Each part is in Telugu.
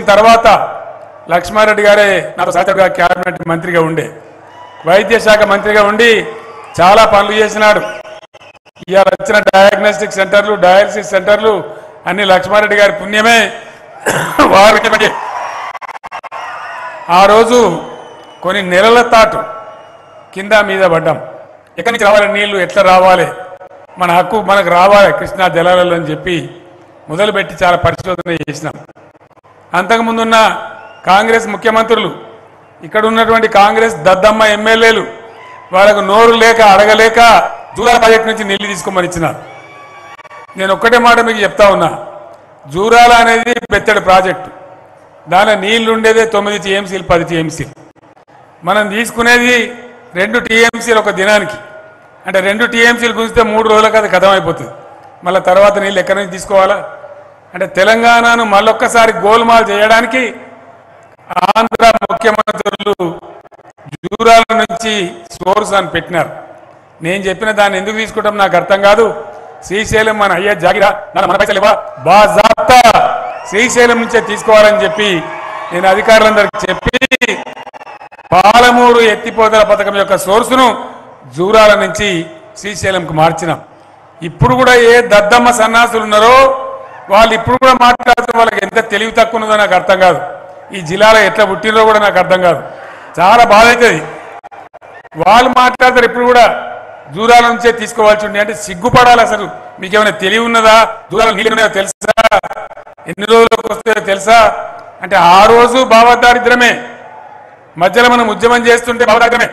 చేసిన తర్వాత లక్ష్మారెడ్డి గారే నాతో సహచరుగా క్యాబినెట్ మంత్రిగా ఉండే, వైద్య శాఖ మంత్రిగా ఉండి చాలా పనులు చేసినాడు. ఇవాళ వచ్చిన డయాగ్నోస్టిక్ సెంటర్లు, డయాలసిస్ సెంటర్లు అన్ని లక్ష్మారెడ్డి గారి పుణ్యమే. వారికి ఆ రోజు కొన్ని నెలల తాటు కింద మీద పడ్డాం. ఎక్కడి నుంచి రావాలి నీళ్లు, ఎట్లా రావాలి, మన హక్కు మనకు రావాలి కృష్ణా జలాలలో అని చెప్పి మొదలుపెట్టి చాలా పరిశోధన చేసినాం. అంతకుముందున్న కాంగ్రెస్ ముఖ్యమంత్రులు, ఇక్కడ ఉన్నటువంటి కాంగ్రెస్ దద్దమ్మ ఎమ్మెల్యేలు వాళ్ళకు నోరు లేక అడగలేక జూరాల ప్రాజెక్టు నుంచి నీళ్లు తీసుకోమని ఇచ్చినారు. నేను ఒక్కటే మాట మీకు చెప్తా ఉన్నా, జూరాల అనేది పెద్దడి ప్రాజెక్టు, దానిలో నీళ్లు ఉండేదే 9 టీఎంసీలు 10 టీఎంసీలు. మనం తీసుకునేది 2 టీఎంసీలు ఒక దినానికి. అంటే 2 టీఎంసీలు గుంజితే 3 రోజులకు అది కథం అయిపోతుంది. మళ్ళీ తర్వాత నీళ్ళు ఎక్కడి నుంచి తీసుకోవాలా? అంటే తెలంగాణను మళ్ళొక్కసారి గోల్మాల్ చేయడానికి ఆంధ్ర ముఖ్యమంత్రులు జూరాల నుంచి సోర్స్ అని పెట్టినారు. నేను చెప్పిన దాన్ని ఎందుకు తీసుకుంటాం నాకు అర్థం కాదు. శ్రీశైలం మన అయ్యే జాగిరా, మన పైసలు ఇవ్వ, బాజాప్తా శ్రీశైలం నుంచే తీసుకోవాలని చెప్పి నేను అధికారులందరికీ చెప్పి పాలమూరు ఎత్తిపోతల పథకం యొక్క సోర్సును జూరాల నుంచి శ్రీశైలంకు మార్చినాం. ఇప్పుడు కూడా ఏ దద్దమ్మ సన్నాసులు ఉన్నారో వాళ్ళు ఇప్పుడు కూడా మాట్లాడుతున్న వాళ్ళకి ఎంత తెలివి తక్కువ ఉన్నదో నాకు అర్థం కాదు. ఈ జిల్లాలో ఎట్లా పుట్టినో కూడా నాకు అర్థం కాదు. చాలా బాధ అవుతుంది. వాళ్ళు మాట్లాడతారు ఇప్పుడు కూడా జూరాల నుంచే తీసుకోవాల్సి ఉండే. అంటే సిగ్గుపడాలి. అసలు మీకేమైనా తెలివి ఉన్నదా? జూరాల నీళ్ళు ఉన్నాయో తెలుసా? ఎన్ని రోజులకు వస్తాయో తెలుసా? అంటే ఆ రోజు భావదారిద్రమే, మధ్యలో మనం ఉద్యమం చేస్తుంటే భావదారిద్రమే,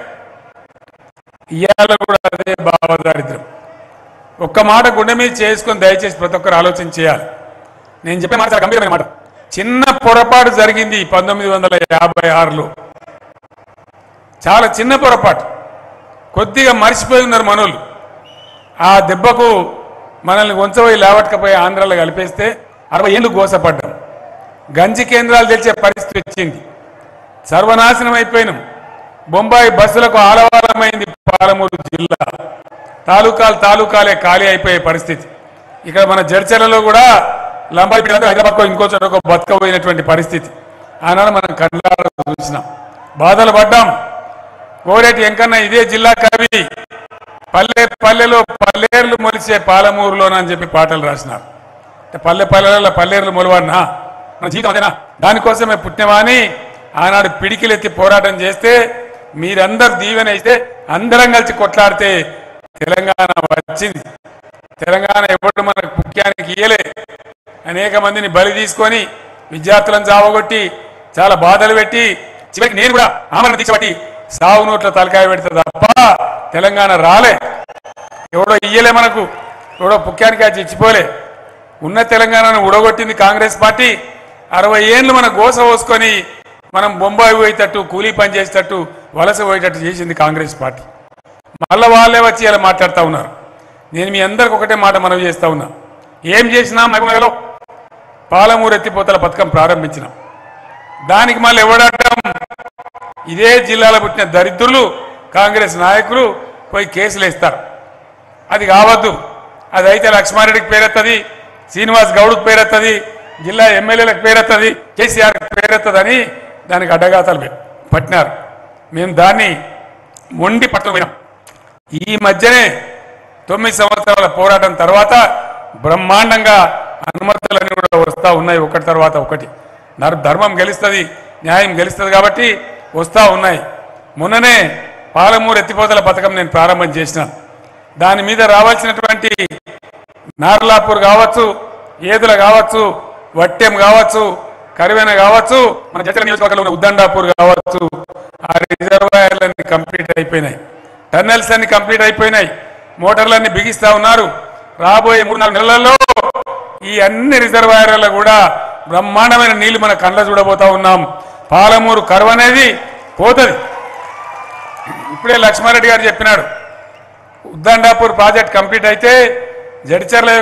ఇవాళ కూడా అదే భావదారిద్రం. ఒక్క మాట గుండె మీద చేసుకొని దయచేసి ప్రతి ఒక్కరు ఆలోచన చేయాలి. నేను చెప్పే మాట చాలా గంభీరమైన మాట. చిన్న పొరపాటు జరిగింది 1956లో, చాలా చిన్న పొరపాటు, కొద్దిగా మర్చిపోయి ఉన్నారు మనోళ్ళు. ఆ దెబ్బకు మనల్ని ఉంచబోయి లేవట్కపోయి ఆంధ్రాలో కలిపేస్తే 60 ఏళ్ళు గోసపడ్డాం. గంజి కేంద్రాలు తెచ్చే పరిస్థితి వచ్చింది. సర్వనాశనం అయిపోయినాం. బొంబాయి బస్సులకు ఆలవాలమైంది పాలమూరు జిల్లా. తాలూకాలే ఖాళీ అయిపోయే పరిస్థితి. ఇక్కడ మన జడ్చర్లలో కూడా లంబాడి హైదరాబాద్కో ఇంకో చోటకో బతకపోయినటువంటి పరిస్థితి ఆనాడు మనం కళ్ళారా చూసినాం. బాధలు పడ్డాం. కోరేటి వెంకన్న ఇదే జిల్లా కవి పల్లె పల్లెలో పల్లేర్లు మొలిచే పాలమూరులోనని చెప్పి పాటలు రాసినారు. పల్లె పల్లెలలో పల్లేర్లు మొలవాడినా మన జీవితం అదేనా? దానికోసమే పుట్టినవాని ఆనాడు పిడికిలెత్తి పోరాటం చేస్తే మీరందరూ దీవెన ఇస్తే అందరం కలిసి కొట్లాడితే తెలంగాణ వచ్చింది. తెలంగాణ ఎప్పుడు మనకు ముఖ్యానికి ఇయ్యలే. అనేక మందిని బలి తీసుకొని విద్యార్థులను చావగొట్టి చాలా బాధలు పెట్టి చివరికి నేను కూడా ఆమరణ దీక్ష పట్టి సావు నోట్ల తలకాయ పెడితే తప్ప తెలంగాణ రాలే. ఎవడో ఇయ్యలే మనకు, ఎవడో ముఖ్యానికి అది ఇచ్చిపోలే. ఉన్న తెలంగాణను ఉడగొట్టింది కాంగ్రెస్ పార్టీ. 60 ఏళ్ళు మన గోస పోసుకొని మనం బొంబాయి పోయేటట్టు, కూలీ పని చేసేటట్టు, వలస పోయేటట్టు చేసింది కాంగ్రెస్ పార్టీ. మళ్ళీ వాళ్ళే వచ్చి ఇలా మాట్లాడుతూ ఉన్నారు. నేను మీ అందరికి ఒకటే మాట మనవి చేస్తా ఉన్నా. ఏం చేసినా మహిళలో పాలమూరు ఎత్తిపోతల పథకం ప్రారంభించినాం. దానికి మళ్ళీ ఎవడటం? ఇదే జిల్లాలో పుట్టిన దరిద్రులు కాంగ్రెస్ నాయకులు పోయి కేసులు వేస్తారు. అది కావద్దు. అది అయితే లక్ష్మారెడ్డికి పేరెత్తది, శ్రీనివాస్ గౌడ్కి పేరెత్తది, జిల్లా ఎమ్మెల్యేలకు పేరెత్తది, కేసీఆర్కి పేరెత్తదని దానికి అడ్డగాతలు పట్టినారు. మేము దాన్ని మొండి పట్టుకుపోయినాం. ఈ మధ్యనే 9 సంవత్సరాల పోరాటం తర్వాత బ్రహ్మాండంగా అనుమతులన్నీ కూడా వస్తూ ఉన్నాయి, ఒకటి తర్వాత ఒకటి. ధర్మం గెలుస్తుంది, న్యాయం గెలుస్తుంది కాబట్టి వస్తూ ఉన్నాయి. మొన్ననే పాలమూరు ఎత్తిపోతల పథకం నేను ప్రారంభం చేసిన. దాని మీద రావాల్సినటువంటి నార్లాపూర్ కావచ్చు, ఏదుల కావచ్చు, వట్టెం కావచ్చు, కరివేన కావచ్చు, మన జడ్చర్ల నియోజకవర్గంలో ఉన్న ఉద్దండాపూర్ కావచ్చు, ఆ రిజర్వాయర్లన్నీ కంప్లీట్ అయిపోయినాయి. టన్నెల్స్ అన్ని కంప్లీట్ అయిపోయినాయి. మోటార్లన్నీ బిగిస్తా ఉన్నారు. రాబోయే 3-4 నెలల్లో ఈ అన్ని రిజర్వాయర్లలో కూడా బ్రహ్మాండమైన నీళ్లు మన కళ్ళ చూడబోతా ఉన్నాం. పాలమూరు కరువు అనేది పోతుంది. ఇప్పుడే లక్ష్మారెడ్డి గారు చెప్పినాడు, ఉద్దండాపూర్ ప్రాజెక్ట్ కంప్లీట్ అయితే జడ్చర్ల